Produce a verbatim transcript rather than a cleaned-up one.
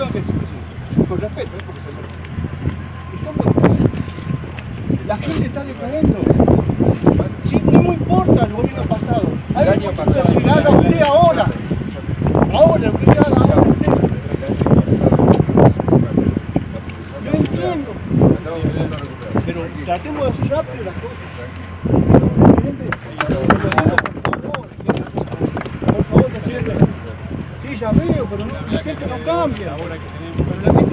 Perdón que sí, sí. Con respeto, ¿eh? Porque estamos... La gente está decayendo. Sí, no me importa el gobierno pasado. Hay año pasado. que le haga usted ahora. Ahora, lo que le haga ahora usted. Yo entiendo. Pero tratemos de hacer rápido las cosas. Por favor, presidente. Sí, ya veo, pero no, la gente no cambia. Pero la gente